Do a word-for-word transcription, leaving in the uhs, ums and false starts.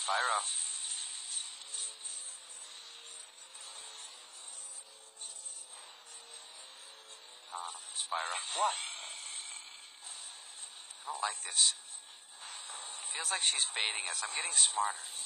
Spyro. Uh, Spyro. What? I don't like this. Feels like she's baiting us. I'm getting smarter.